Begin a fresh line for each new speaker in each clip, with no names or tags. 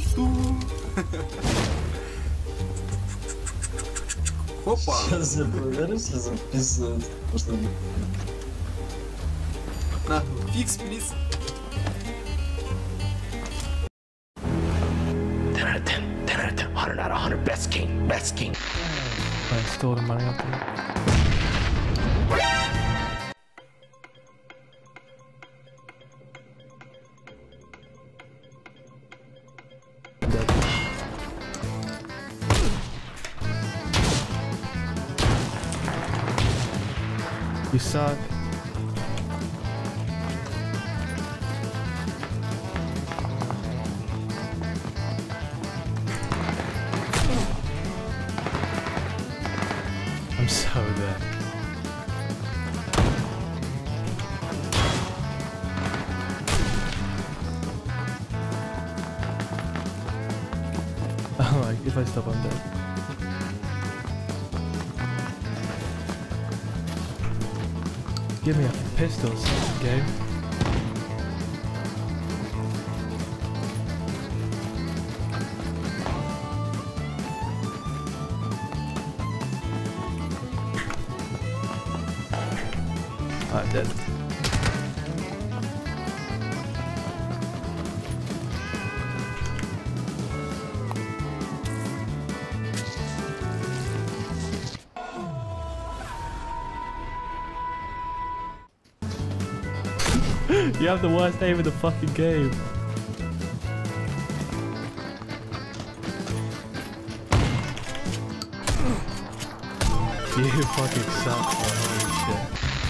Опа!
Сейчас я проверю, если записывает.
На, фикс, плиз.
10 out of 10, 10 out of 10, 100 out of 100, best king, best king.
I stole the money out there. You suck. I'm so dead. Oh, like if I stop, I'm dead. Give me a pistol, game. I'm dead. You have the worst aim in the fucking game. You fucking suck, man. Holy shit.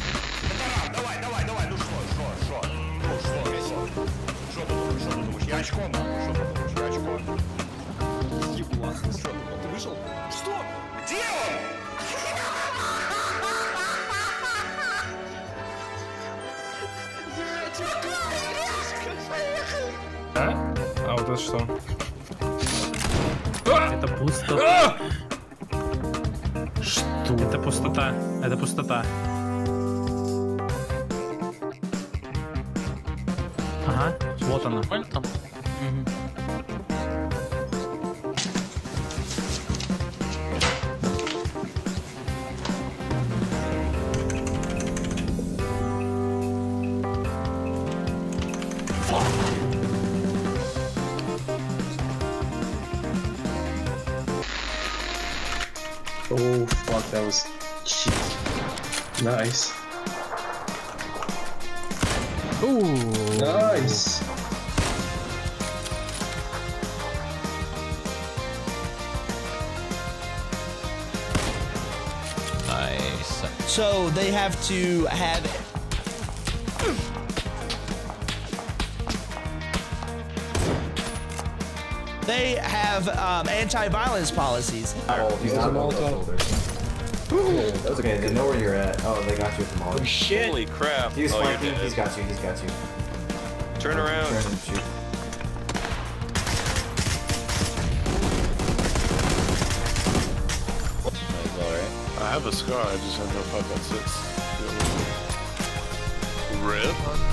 А вот это что?
Это пустота. Что? Это пустота. Это пустота. Ага, вот она. Там.
Oh fuck, that was shit. Nice.
Ooh.
Nice.
Nice. So they have to have They have anti-violence policies.
Oh, he's not on the shoulder. That's okay, they know where you're at. Oh, they got you from all.
Oh shit!
Holy crap!
He's
oh,
flanking. He's got you. He's got you.
Turn around.
Turn and shoot.
I have a scar. I just have no 5.6. Rip.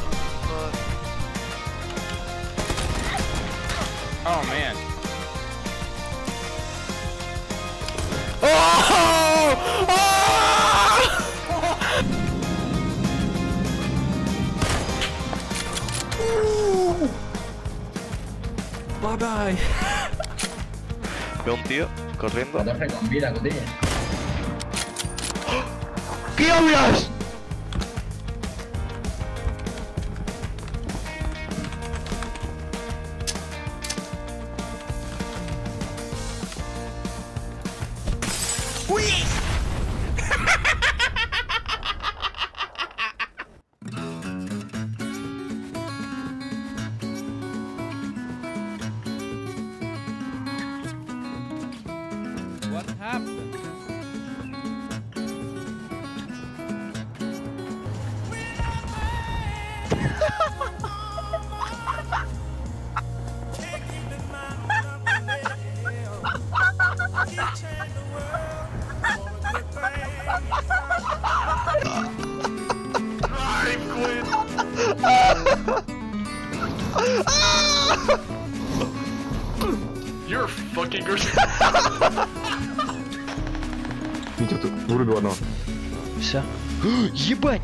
Oh man.
Bye bye.
Veo un tío corriendo.
Con vida, con vida.
¿Qué hablas?
What happened?
You're a fucking girl.
Витя, тут вырубил одного.
Все. Ебать!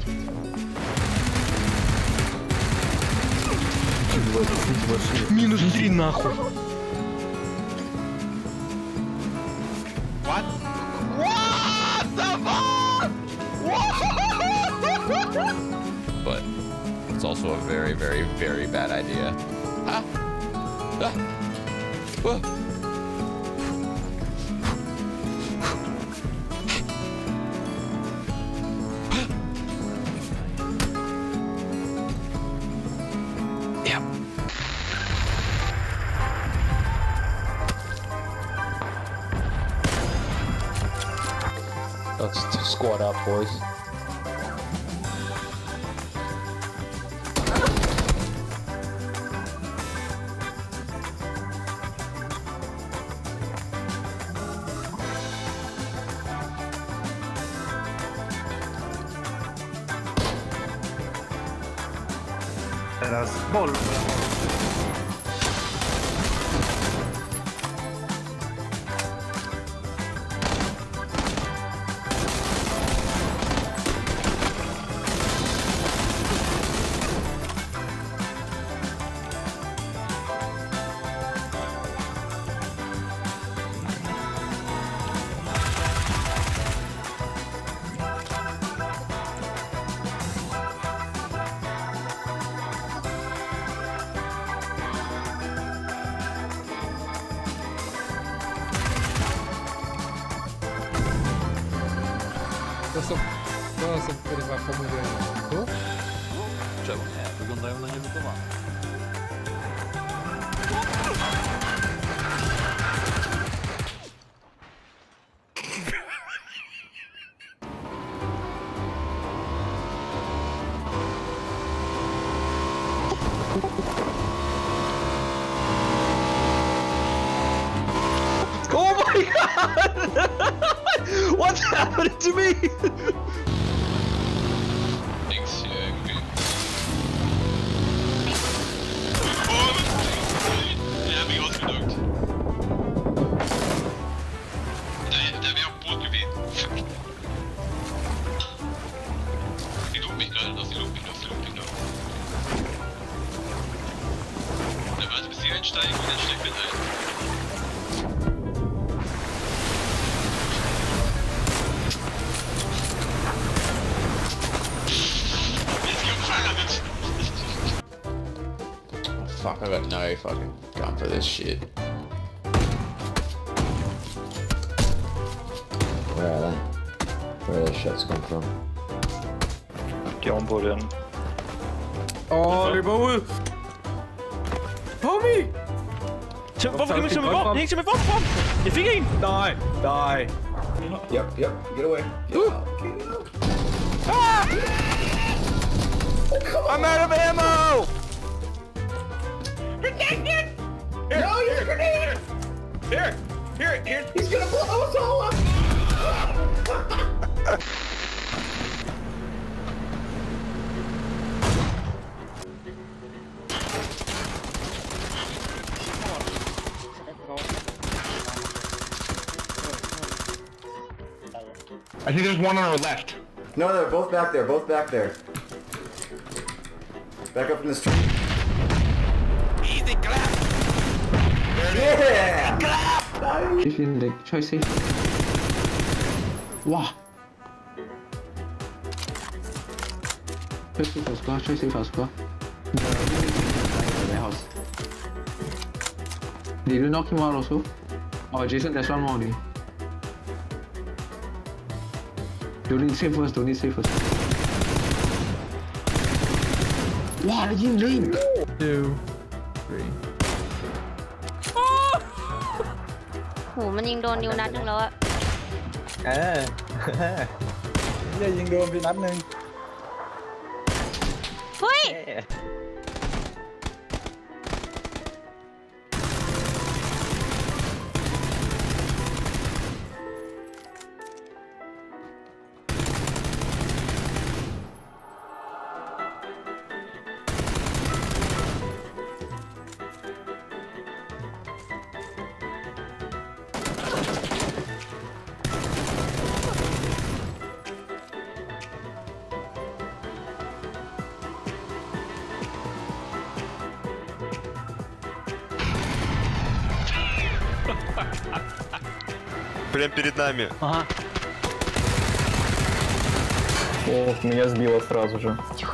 Минус 3 нахуй.
What?
What the fuck?
But it's also a very, very, very bad idea. Ah. Ah. Whoa. Yep.
Let's squad up, boys.
Deras boll.
To są kurwa pomówienia. Tu?
Czemu nie? Wyglądają na nielutowane.
Oh my god! What's happening to me?
Thanks,
Ja, vi har produkt. Der vi har på Gavin. Die looping gerade, die looping noch. Der warte bis sie einsteigen und dann steigt mit ein.
Fuck, I got no fucking gun for this shit.
Where are they? Where are those shots come from?
John på den.
Åh, det var ud! Homie!
Hvorfor kan man ikke mig ikke med frem? Jeg fik en!
Nej, nej.
Yep, get away. Get out.
Ah! I'm out of ammo!
Here! No, you're grenade! Here!
He's gonna blow us all up!
I think there's one on our left.
No, they're both back there. Back up in this tree.
Easy clap!
Yeah!
If you like, try safe. Wow. Try safe as well. The house. Did you knock him out also? Oh, Jason, there's one more only. Don't need safe first. Wow, I didn't leave. 2, 3.
โหมันยิงโดนนิวนัดนึงแล้วอะ
จะยิงโดนไปนัดหนึ่ง
เฮ้ย
Nice.
Прям перед нами.
Ага.
Ох, меня сбило сразу же.
Тихо.